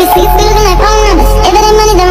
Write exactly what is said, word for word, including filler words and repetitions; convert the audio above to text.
Niggas be looking like phone numbers. If it ain't money, then